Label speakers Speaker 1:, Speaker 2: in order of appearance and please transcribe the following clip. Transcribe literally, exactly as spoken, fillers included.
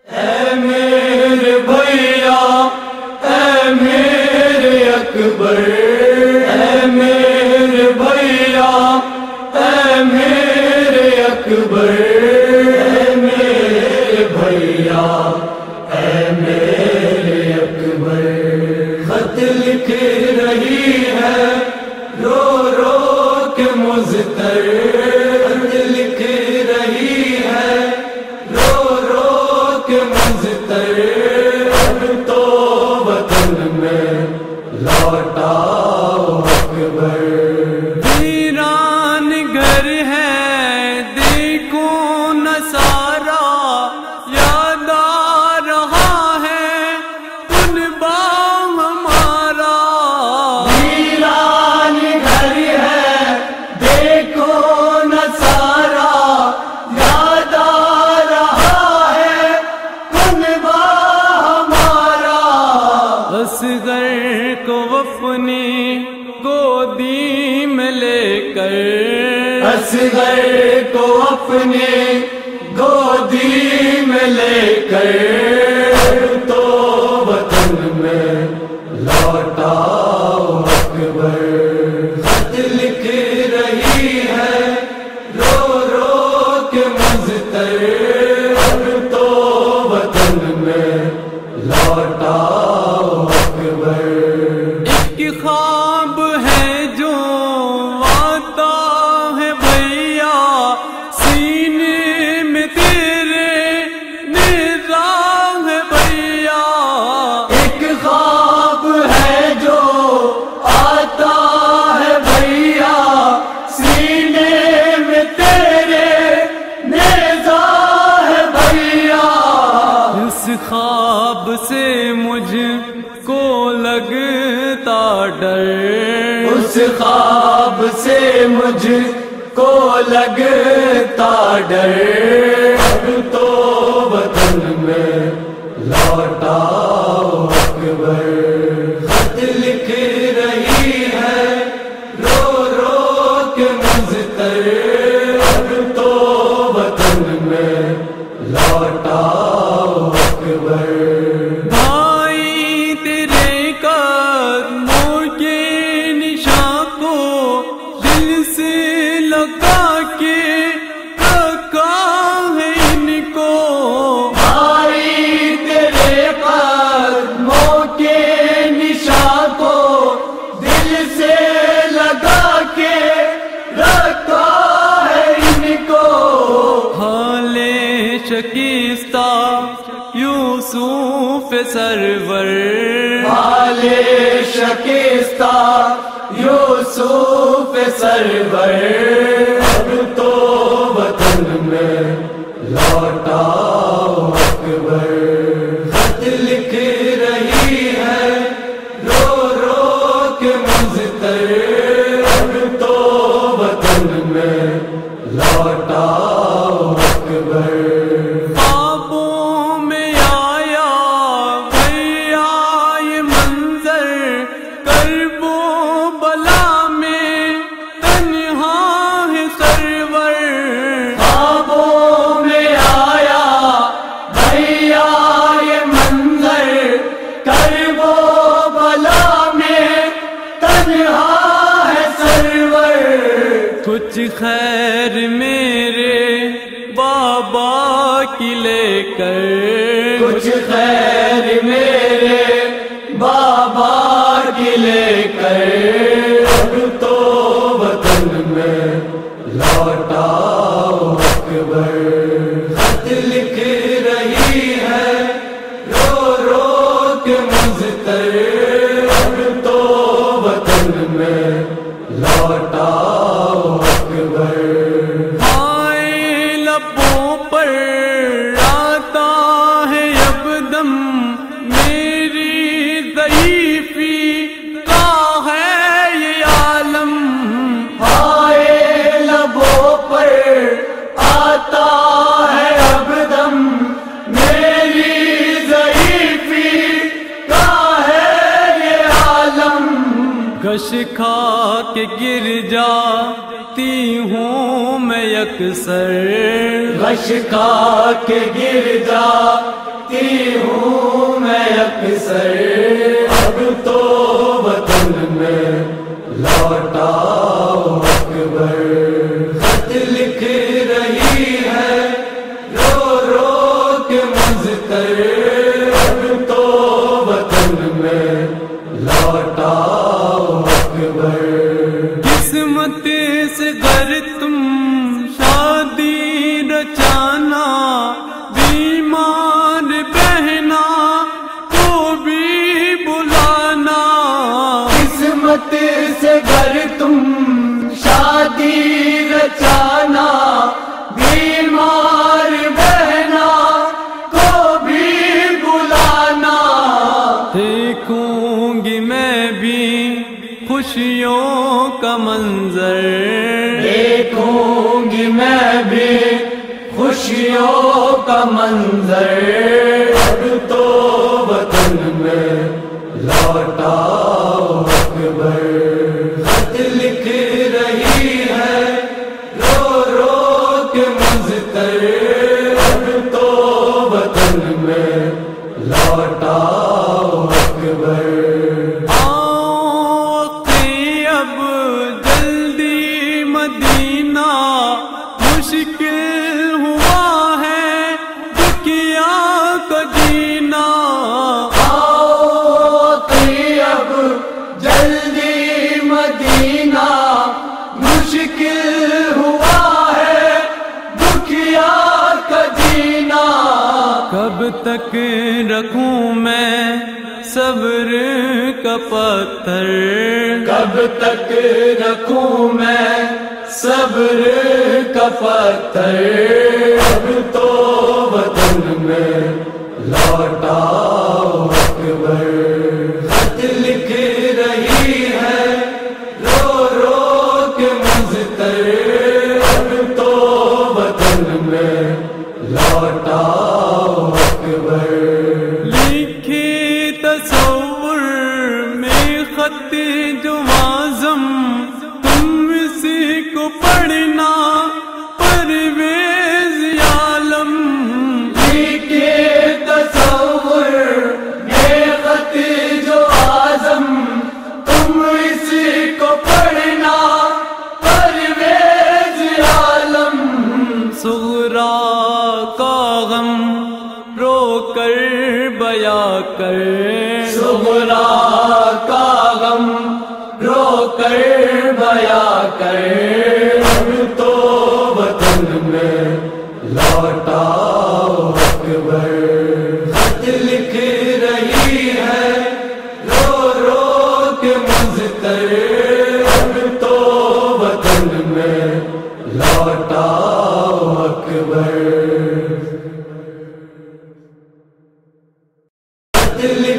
Speaker 1: اے میرے بھیا اے میرے اکبر، اے میرے بھیا اے میرے اکبر، اے میرے بھیا اے میرے اکبر۔ خط لکھ رہی ہے رو رو کے مضطر، خط لکھ رہی ہے رو رو کے مضطر، اب تو وطن میں لوٹاؤ اکبر۔
Speaker 2: ویران گھر ہے دیکھو نہ سارا، یاد آ رہا ہے کنبہ ہمارا۔
Speaker 1: ویران گھر ہے دیکھو نہ سارا، یاد آ رہا ہے کنبہ ہمارا۔
Speaker 2: اصغر کو اپنی گودی میں لے کر،
Speaker 1: اصغر کو اپنے گودی میں لے کر، تو وطن میں لوٹاؤ اکبر۔ خط لکھ رہی ہے رو رو کے مضطر، اب تو وطن میں لوٹاؤ اکبر۔
Speaker 2: ایک خواب ہے جو آتا ہے بھیا، سینے میں تیرے نظام ہے بھیا۔
Speaker 1: ایک خواب ہے جو آتا ہے بھیا، سینے میں تیرے نیزہ ہے بھیا۔
Speaker 2: اس خواب سے مجھ کو لگتا ڈر،
Speaker 1: اس خواب سے مجھ کو لگتا ڈر، اب تو وطن میں لوٹاؤ اکبر۔ خط لکھ رہی ہے رو رو کے مضطر، اب تو وطن میں لوٹاؤ اکبر۔
Speaker 2: بھائی تیرے قدموں کے نشان کو دل سے لگا کے رکھا ہے ان کو۔
Speaker 1: بھائی تیرے قدموں کے نشان کو دل سے لگا کے رکھا ہے ان کو۔
Speaker 2: حال شکستہ یوسف سرور،
Speaker 1: حال شکستہ یوسف سرور، اب تو وطن میں لوٹاؤ اکبر۔ خط لکھ رہی ہے رو رو کے مضطر، اب تو وطن میں لوٹاؤ اکبر۔
Speaker 2: خوابوں میں آیا بھیا یہ منظر، کرب و بلا میں تنہا ہے سرور۔
Speaker 1: خوابوں میں آیا بھیا یہ منظر، کرب و بلا میں تنہا ہے سرور۔
Speaker 2: کچھ خیر میرے بابا کی لے کر،
Speaker 1: کچھ خیر میرے بابا کی لے کر، اب تو وطن میں لوٹاؤ اکبر۔ خط لکھ رہی ہے رو رو کے مضطر، اب تو وطن میں لوٹاؤ اکبر۔
Speaker 2: آئے لبوں پر آتا ہے اب دم، میری ضعیفی کا ہے یہ عالم۔
Speaker 1: آئے لبوں پر آتا ہے اب دم، میری ضعیفی کا ہے یہ عالم۔
Speaker 2: گش کھا کے گر جاتی ہوں میں یکسر،
Speaker 1: غش کا کے گر جاتی کی ہوں میں اکثر، اب تو وطن میں لوٹاؤ اکبر، خط لکھ رہی ہے رو رو کے مضطر، اب تو وطن میں لوٹاؤ اکبر۔
Speaker 2: قسمت سے گر تم شادی رچانا، بیمار بہنا کو بھی بلانا،
Speaker 1: قسمت سے گر تم شادی رچانا، بیمار بہنا کو بھی بلانا،
Speaker 2: دیکھوں گی میں بھی خوشیوں کا منظر،
Speaker 1: دیکھوں گی میں بھی خوشیوں کا منظر، اب تو وطن میں لوٹاؤ اکبر، خط لکھ رہی ہے رو رو کے مضطر، اب تو وطن میں لوٹاؤ اکبر۔
Speaker 2: مدینہ مشکل ہوا ہے دکھیا کا جینا،
Speaker 1: آؤ کہ اب جلدی مدینہ مشکل ہوا ہے دکھیا کا جینا،
Speaker 2: کب تک رکھوں میں صبر کا پتھر،
Speaker 1: کب تک رکھوں میں صبر کا پتھر، اب تو وطن میں لوٹاؤ اکبر، خط لکھ رہی ہے رو رو کے مضطر، اب تو وطن میں لوٹاؤ اکبر۔
Speaker 2: لکھے تصور میں خط جو معظم، تم اسی کو پڑھنا پرویز عالم،
Speaker 1: لکھے تصور میں خط جو اعظم، تم اسی کو پڑھنا پرویز عالم،
Speaker 2: صغرا کا غم رو کر بیاں کر،
Speaker 1: صغرا کا غم رو کر بیاں کر، اب تو وطن میں لوٹاؤ اکبر، خط لکھ رہی ہے رو رو کے مضطر، اب تو وطن میں لوٹاؤ اکبر، خط لکھ